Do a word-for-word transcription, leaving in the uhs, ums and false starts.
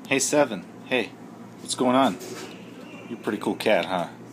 Hey Seven, hey, what's going on? You're a pretty cool cat, huh?